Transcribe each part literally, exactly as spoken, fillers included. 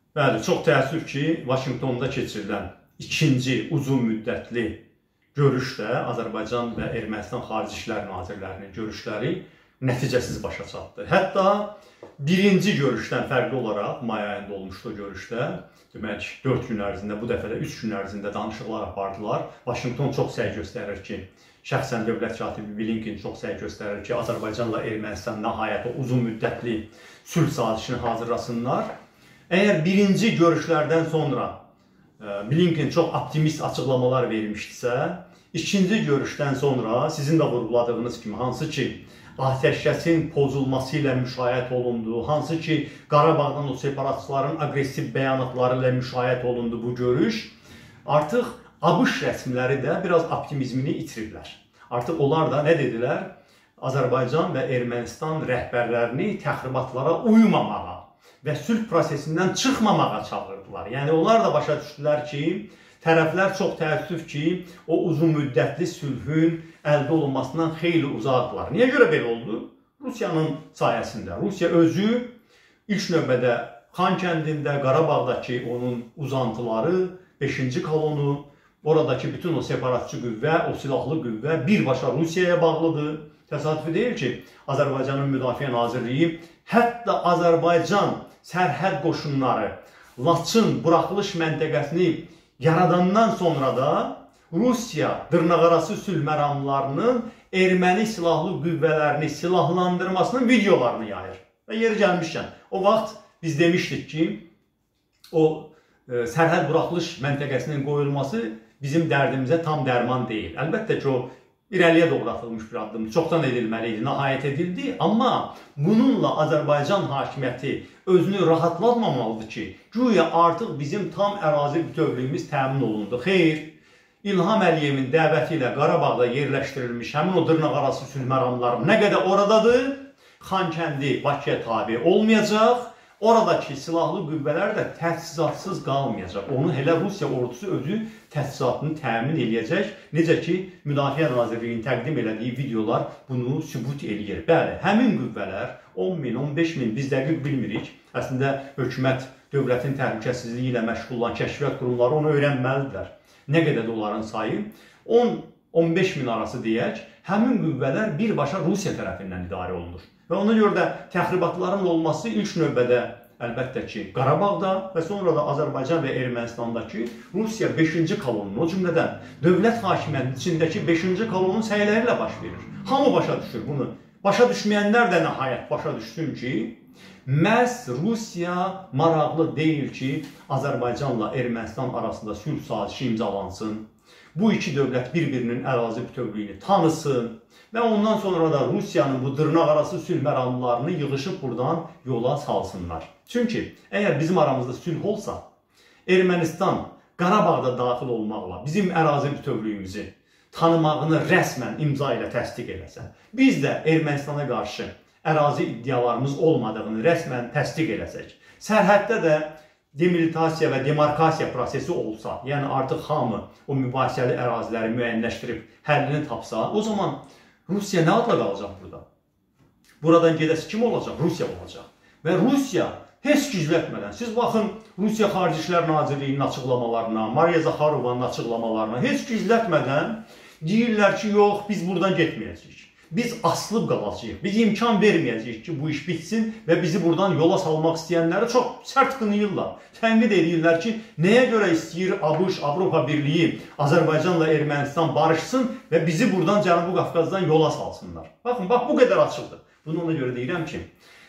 Bəli, çox təəssüf ki, Vaşinqtonda keçirilən ikinci uzun müddətli görüş də Azərbaycan və Ermənistan Xarici İşlər Nazirlərinin görüşləri nəticəsiz başa çatdı. Hətta birinci görüşdən fərqli olaraq, may ayında olmuşdu o görüşdə, demək dörd gün ərzində, bu dəfə də üç gün ərzində danışıqlar apardılar. Vaşinqton çox səy göstərir ki, şəxsən dövlət katibi Blinken çox səy göstərir ki, Azərbaycanla Ermənistan nəhayət uzun müddətli sülh sazişini hazırlasınlar. Əgər birinci görüşlərdən sonra Blinken çox optimist açıqlamalar vermişdisə, ikinci görüşdən sonra sizin də vurguladığınız kimi, hansı ki atəşkəsin pozulması ilə müşahidə olundu, hansı ki Qarabağdan o separatçıların aqressiv bəyanatları ilə müşahidə olundu bu görüş, artıq ABŞ rəsmiləri də biraz optimizmini itiriblər. Artıq onlar da nə dedilər? Azərbaycan və Ermənistan rəhbərlərini təxribatlara uymamağa və sülh prosesindən çıxmamağa çağırdılar. Yəni onlar da başa düşdülər ki, tərəflər çox təəssüf ki, o uzun müddətli sülhün əldə olunmasından xeyli uzaqdılar. Niyə görə belə oldu? Rusiyanın sayəsində. Rusiya özü ilk növbədə Xan kəndində, Qarabağdakı onun uzantıları, beşinci kolonu, oradakı bütün o separatçı qüvvə, o silahlı qüvvə birbaşa Rusiyaya bağlıdır. Təsadüfi deyil ki, Azərbaycanın Müdafiə Nazirliyi hətta Azərbaycan sərhəd qoşunları Laçın buraxılış məntəqəsini yaradandan sonra da Rusiya dırnaqarası sülh məramlarının erməni silahlı qüvvələrini silahlandırmasının videolarını yayır. Və yeri gəlmişkən, o vaxt biz demişdik ki, o e, sərhəd buraxılış məntəqəsinin qoyulması bizim dərdimizə tam dərman deyil. Əlbəttə ki, o irəliyə doğru atılmış bir addımdır. Çoxdan edilməli idi, nəhayət edildi. Amma bununla Azərbaycan hakimiyyəti özünü rahatlatmamalıdır ki, güya artıq bizim tam ərazi bütövlüyümüz təmin olundu. Xeyr, İlham Əliyevin dəvəti ilə Qarabağda yerləşdirilmiş həmin o dırnaqarası sülh məramları nə qədər oradadır, Xan kəndi Bakıya tabi olmayacaq. Oradakı silahlı qüvvələr də təchizatsız qalmayacaq. Onu elə Rusiya ordusu özü təchizatını təmin eləyəcək. Necə ki, Müdafiə Nazirliyinin təqdim elədiyi videolar bunu sübut eləyir. Bəli, həmin qüvvələr on min, on beş min biz dəqiq bilmirik. Əslində, hökumət dövlətin təhlükəsizliyi ilə məşğul olan kəşfiyyat qurumları onu öyrənməlidirlər. Nə qədər onların sayı? on on beş min arası deyək, həmin qüvvələr birbaşa Rusiya tərəfindən idarə olunur. Və ona görə də təxribatların olması ilk növbədə əlbəttə ki, Qarabağda və sonra da Azərbaycan və Ermənistandakı Rusiya beşinci kolonunun, o cümlədən dövlət hakimiyyətinin içindəki beşinci kolonun səyləri ilə baş verir. Hamı başa düşür bunu. Başa düşməyənlər də nəhayət başa düşsün ki, məhz Rusiya maraqlı deyil ki, Azərbaycanla Ermənistan arasında sülh sazişi imzalansın. Bu iki dövlət bir-birinin ərazi bütövlüyünü tanısın və ondan sonra da Rusiyanın bu dırnaqarası sülh məramlarını yığışıb buradan yola salsınlar. Çünki əgər bizim aramızda sülh olsa, Ermənistan Qarabağda daxil olmaqla bizim ərazi bütövlüyümüzü tanımağını rəsmən imza ilə təsdiq eləsə, biz də Ermənistana qarşı ərazi iddialarımız olmadığını rəsmən təsdiq eləsək, sərhəddə də demilitasiya və demarkasiya prosesi olsa, yəni artıq hamı o mübahisəli əraziləri müəyyənləşdirib həllini tapsa, o zaman Rusiya nə adla qalacaq burada? Buradan gedəsi kim olacaq? Rusiya olacaq. Və Rusiya heç gizlətmədən, siz baxın Rusiya Xarici İşlər Nazirliyinin açıqlamalarına, Mariya Zaxarovanın açıqlamalarına, heç gizlətmədən deyirlər ki, yox, biz buradan getməyəcəyik. Biz asılıb qalacağıq, biz imkan verməyəcəyik ki, bu iş bitsin və bizi buradan yola salmaq istəyənləri çox sərt qınayırlar. Tənqid edirlər ki, nəyə görə istəyir ABŞ, Avropa Birliyi, Azərbaycanla Ermənistan barışsın və bizi buradan Cənubi Qafqazdan yola salsınlar. Baxın, bax bu qədər açıqdır. Bunu ona görə deyirəm ki,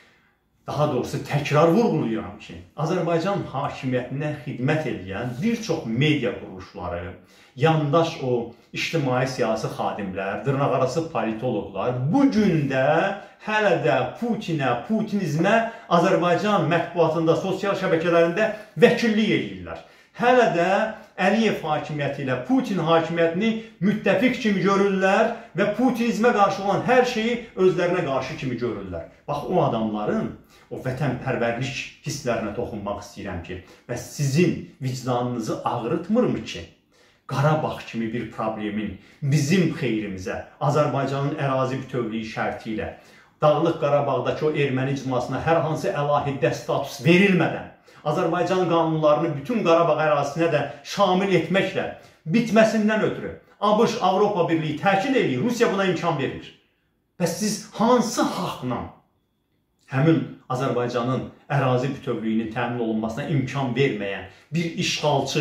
daha doğrusu təkrar vurğulayıram ki, Azərbaycan hakimiyyətinə xidmət edən bir çox media quruluşları, yandaş o ictimai siyasi xadimlər, dırnaqarası politoloqlar bu gün də hələ də Putinə, Putinizmə Azərbaycan mətbuatında, sosial şəbəkələrində vəkillik edirlər. Hələ də Əliyev hakimiyyəti ilə Putin hakimiyyətini müttəfiq kimi görürlər və Putinizmə qarşı olan hər şeyi özlərinə qarşı kimi görürlər. Bax, o adamların o vətənpərvərlik hisslərinə toxunmaq istəyirəm ki, və sizin vicdanınızı ağrıtmırmı ki, Qarabağ kimi bir problemin bizim xeyrimizə, Azərbaycanın ərazi bütövlüyü şərti ilə Dağlıq Qarabağdakı o erməni icmasına hər hansı əlahiddə status verilmədən Azərbaycan qanunlarını bütün Qarabağ ərazisinə də şamil etməklə bitməsindən ötürü ABŞ, Avropa Birliyi təkid edir, Rusiya buna imkan verir. Bəs siz hansı haqla həmin Azərbaycanın ərazi bütövlüyünün təmin olunmasına imkan verməyən bir işğalçı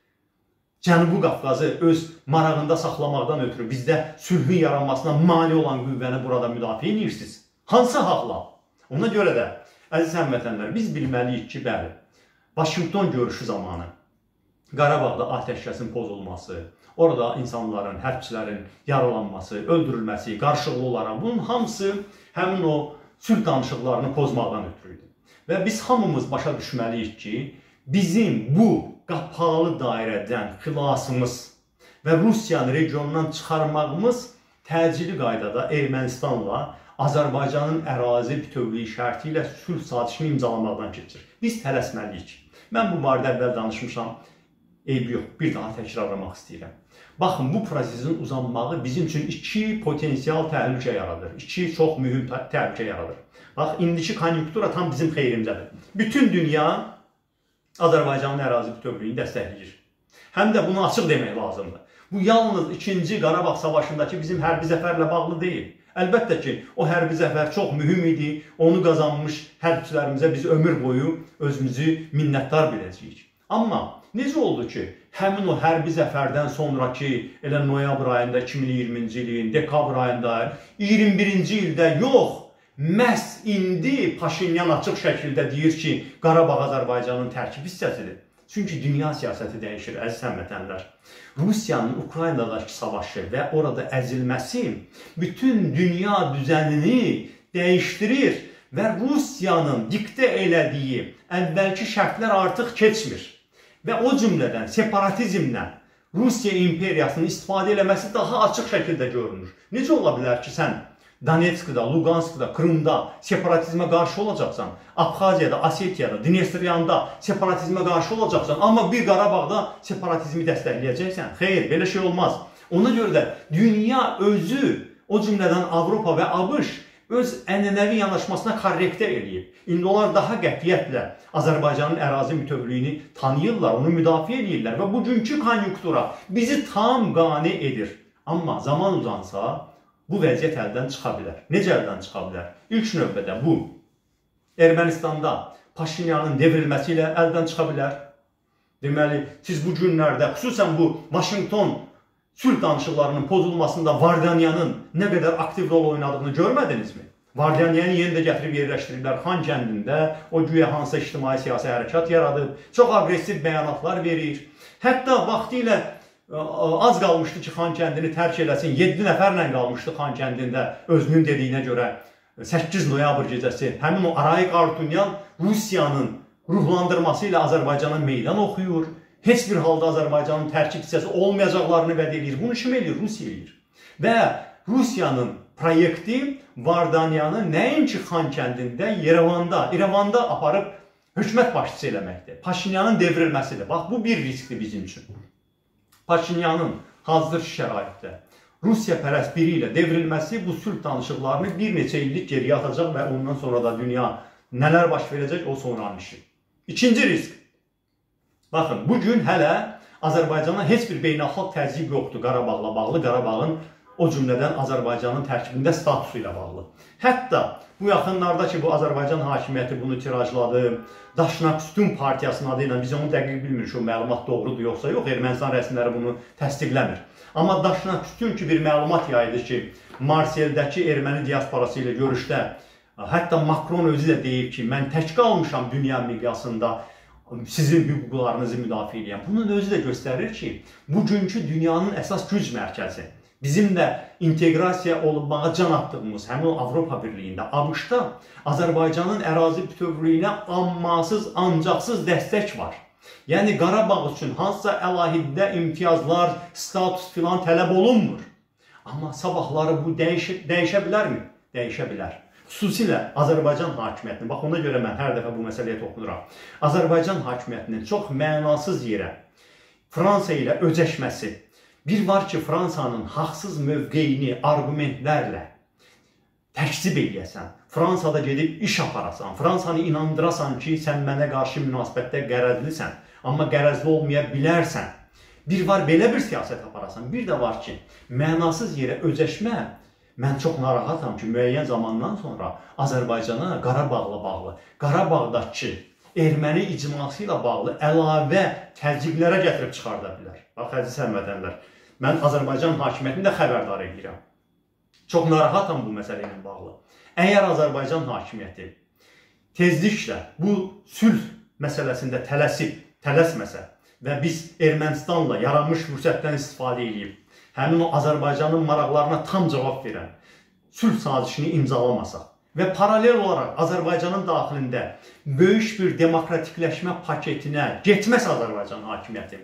Cənubi Qafqazı öz marağında saxlamaqdan ötürü bizdə sülhün yaranmasına mane olan qüvvəni burada müdafiə edirsiniz? Hansı haqla? Ona görə də, əziz həmvətənlər, biz bilməliyik ki, bəli, Vaşinqton görüşü zamanı Qarabağda atəşkəsin pozulması, orada insanların, hərbçilərin yaralanması, öldürülməsi, qarşılıqlı olaraq bunun hamısı həmin o sülh danışıqlarını pozmaqdan ötürüydü. Və biz hamımız başa düşməliyik ki, bizim bu qapalı dairədən xilasımız və Rusiyanı regionundan çıxarmağımız təcili qaydada Ermənistanla Azərbaycanın ərazi bütövlüyü şərti ilə sülh sazişini imzalamaqdan keçir. Biz tələsməliyik. Mən bu barədə əvvəl danışmışam, eybi yox, bir daha təkrarlamaq istəyirəm. Baxın, bu prosesin uzanmağı bizim üçün iki potensial təhlükə yaradır. İki çox mühüm təhlükə yaradır. Bax, indiki konjunktura tam bizim xeyrimdədir. Bütün dünya Azərbaycanın ərazi bütövlüyünü dəstəkləyir. Həm də bunu açıq demək lazımdır. Bu yalnız ikinci Qarabağ savaşındakı bizim hərbi zəfərlə bağlı deyil. Əlbəttə ki, o hərbi zəfər çox mühüm idi. Onu qazanmış hərbçilərimizə biz ömür boyu özümüzü minnətdar biləcəyik. Amma necə oldu ki, həmin o hərbi zəfərdən sonraki elə noyabr ayında iki min iyirminci ilin, dekabr ayında, iyirmi birinci ildə yox, məhz indi Paşinyan açıq şəkildə deyir ki, Qarabağ Azərbaycanın tərkib hissəsidir. Çünki dünya siyasəti dəyişir, əziz həmvətənlər. Rusiyanın Ukraynadakı savaşı və orada əzilməsi bütün dünya düzənini dəyişdirir və Rusiyanın diktə elədiyi əvvəlki şərtlər artıq keçmir. Və o cümlədən separatizmlə Rusiya imperiyasının istifadə eləməsi daha açıq şəkildə görünür. Necə ola bilər ki, sən Donetsk'da, Lugansk'da, Krımda separatizmə qarşı olacaqsan, Abxaziyada, Asetiyada, Dnestriyanda separatizmə qarşı olacaqsan, amma bir Qarabağda separatizmi dəstəkləyəcəksən. Xeyr, belə şey olmaz. Ona görə də dünya özü, o cümlədən Avropa və ABŞ öz ənənəvi yanaşmasına korrektə eləyib. İndi onlar daha qətiyyətlə Azərbaycanın ərazi bütövlüyünü tanıyırlar, onu müdafiə edirlər və bugünkü konjunktura bizi tam qane edir. Amma zaman uzansa, bu vəziyyət əldən çıxa bilər. Necə əldən çıxa bilər? İlk növbədə bu, Ermənistanda Paşinyanın devrilməsi ilə əldən çıxa bilər. Deməli, siz bu günlərdə, xüsusən bu Vaşinqton sülh danışıqlarının pozulmasında Vardanyanın nə qədər aktiv rol oynadığını görmədinizmi? Vardanyanı yeni də gətirib yerləşdiriblər Xan kəndində, o güya hansısa ictimai siyasi hərəkat yaradıb, çox aqressiv bəyanatlar verir. Hətta vaxtilə az qalmışdı ki, Xan kəndini tərk eləsin, yeddi nəfərlə qalmışdı Xan kəndində özünün dediyinə görə səkkiz noyabr gecəsi. Həmin o Arayik Artunyan Rusiyanın ruhlandırması ilə Azərbaycana meydan oxuyur. Heç bir halda Azərbaycanın tərkib hissəsi olmayacaqlarını vəd edir. Bunu kim edir? Rusiya edir. Və Rusiyanın proyekti Vardanyanı nəinki Xan kəndində, Yerevanda, İrəvanda aparıb hökumət başçısı eləməkdir. Paşinyanın devrilməsidir. Bax, bu bir riskdir bizim üçün. Paşinyanın hazır şəraitdə Rusiya pərəst biri ilə devrilməsi bu sülh danışıqlarını bir neçə illik geriyə atacaq və ondan sonra da dünya nələr baş verəcək, o sonranın işi. İkinci risk. Baxın, bugün hələ Azərbaycana heç bir beynəlxalq təzyiq yoxdur Qarabağla bağlı, Qarabağın o cümlədən Azərbaycanın tərkibində statusu ilə bağlı. Hətta bu yaxınlarda ki, bu Azərbaycan hakimiyyəti bunu tirajladı, Daşnaküstün partiyasının adı ilə, biz onu dəqiq bilmirik, o məlumat doğrudur yoxsa yox, Ermənistan rəsmiləri bunu təsdiqləmir. Amma Daşnaküstün ki, bir məlumat yaydı ki, Marseldəki erməni diasporası ilə görüşdə, hətta Makron özü də deyib ki, mən tək qalmışam dünya miqyasında, sizin hüquqlarınızı müdafiə edən. Bunun özü də göstərir ki, bugünkü dünyanın əsas güc mərkəzi, bizim də inteqrasiya olunmağa can atdığımız həmin Avropa Birliyində, ABŞ-da Azərbaycanın ərazi bütövlüyünə ammasız, ancaqsız dəstək var. Yəni Qarabağ üçün hansısa əlahidə imtiyazlar, status filan tələb olunmur. Amma sabahları bu dəyişə, dəyişə bilərmi? Dəyişə bilər. Xüsusilə Azərbaycan hakimiyyətinin, bax ona görə mən hər dəfə bu məsələyə toxunuram. Azərbaycan hakimiyyətinin çox mənasız yerə Fransa ilə öcəşməsi. Bir var ki, Fransanın haqsız mövqeyini argumentlərlə təkzib eləyəsən, Fransada gedib iş aparasan, Fransanı inandırasan ki, sən mənə qarşı münasibətdə qərəzlisən, amma qərəzli olmaya bilərsən. Bir var belə bir siyasət aparasan, bir də var ki, mənasız yerə özəşmə. Mən çox narahatam ki, müəyyən zamandan sonra Azərbaycana Qarabağla bağlı, Qarabağdakı erməni icması ilə bağlı əlavə təzyiqlərə gətirib çıxarda bilər. Bax, əziz həmvətənlər, mən Azərbaycan hakimiyyətini də xəbərdar edirəm. Çox narahatam bu məsələ ilə bağlı. Əgər Azərbaycan hakimiyyəti tezliklə bu sülh məsələsində tələsib, tələsməsə və biz Ermənistanla yaranmış fürsətdən istifadə edib, həmin o Azərbaycanın maraqlarına tam cavab verən sülh sazişini imzalamasaq və paralel olaraq Azərbaycanın daxilində böyük bir demokratikləşmə paketinə getməsə Azərbaycan hakimiyyəti,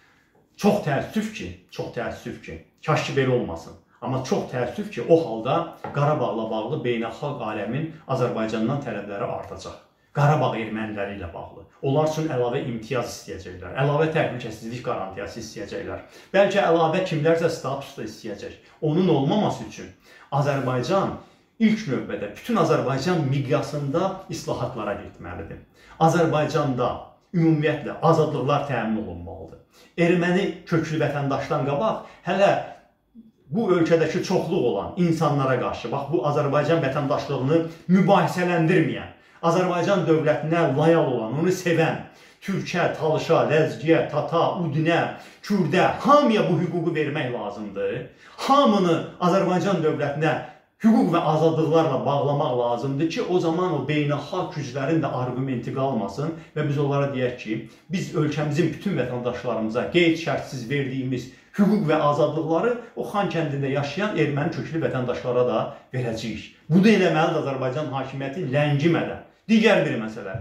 çox təəssüf ki, çox təəssüf ki, kaş ki belə olmasın. Amma çox təəssüf ki, o halda Qarabağla bağlı beynəlxalq aləmin Azərbaycandan tələbləri artacaq. Qarabağ erməniləri ilə bağlı. Onlar üçün əlavə imtiyaz istəyəcəklər, əlavə təhlükəsizlik qarantiyası istəyəcəklər. Bəlkə əlavə kimlərsə status da istəyəcək. Onun olmaması üçün Azərbaycan ilk növbədə bütün Azərbaycan miqyasında islahatlara getməlidir. Azərbaycanda ümumiyyətlə azadlıqlar təmin olunmalıdır. Erməni köklü vətəndaşdan qabaq hələ bu ölkədəki çoxluq olan insanlara qarşı, bax bu Azərbaycan vətəndaşlığını mübahisələndirməyən, Azərbaycan dövlətinə layal olan, onu sevən, Türkə, Talışa, Ləzgiyə, Tata, Udinə, Kürdə, hamıya bu hüququ vermək lazımdır. Hamını Azərbaycan dövlətinə hüquq və azadlıqlarla bağlamaq lazımdır ki, o zaman o beynəlxalq güclərin də arqumenti qalmasın və biz onlara deyək ki, biz ölkəmizin bütün vətəndaşlarımıza qeyd şərtsiz verdiyimiz hüquq və azadlıqları o Xan kəndində yaşayan erməni köklü vətəndaşlara da verəcəyik. Bu da eləməlidir Azərbaycan hakimiyyəti ləngimədən. Digər bir məsələ,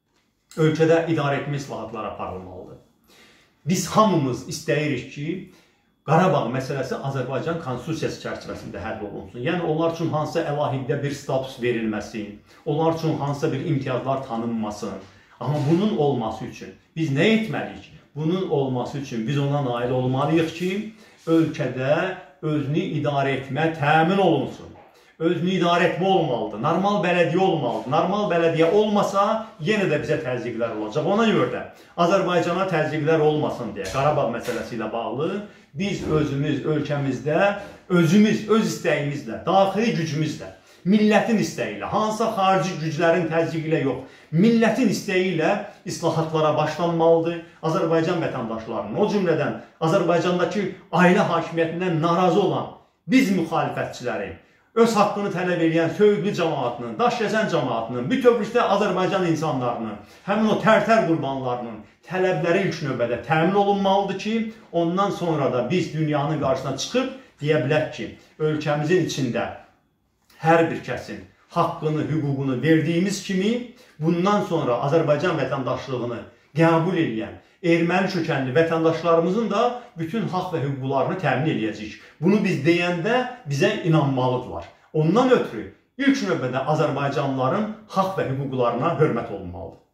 ölkədə idarə etmə islahatları aparılmalıdır. Biz hamımız istəyirik ki, Qarabağ məsələsi Azərbaycan konstitusiyası çərçivəsində həll olunsun. Yəni, onlar üçün hansısa əlahiddə bir status verilməsin, onlar üçün hansısa bir imtiyazlar tanınmasın. Amma bunun olması üçün biz nə etməliyik? Bunun olması üçün biz ona nail olmalıyıq ki, ölkədə özünü idarə etmə təmin olunsun. Özünü idarə etmə olmalıdır, normal bələdiyyə olmalıdır. Normal bələdiyyə olmasa, yenə də bizə təzyiqlər olacaq. Ona görə də Azərbaycana təzyiqlər olmasın deyə Qarabağ məsələsi ilə bağlı biz özümüz, ölkəmizdə, özümüz, öz istəyimizlə, daxili gücümüzlə, millətin istəyi ilə, hansısa xarici güclərin təzyiqi ilə yox, millətin istəyi ilə islahatlara başlanmalıdır. Azərbaycan vətəndaşlarının, o cümlədən Azərbaycandakı ailə hakimiyyətindən narazı olan biz müxalifətçiləri, öz haqqını tələb edən söyüdlü cəmaatının, daş kəsən cəmaatının, bütövlükdə Azərbaycan insanlarının, həmin o tərtər qurbanlarının tələbləri ilk növbədə təmin olunmalıdır ki, ondan sonra da biz dünyanın qarşısına çıxıb deyə bilək ki, ölkəmizin içində hər bir kəsin haqqını, hüququnu verdiyimiz kimi, bundan sonra Azərbaycan vətəndaşlığını qəbul edən erməni kökənli vətəndaşlarımızın da bütün haqq və hüquqlarını təmin edəcəyik. Bunu biz deyəndə bizə inanmalıdırlar. Ondan ötürü ilk növbədə Azərbaycanlıların haqq və hüquqlarına hörmət olunmalıdır.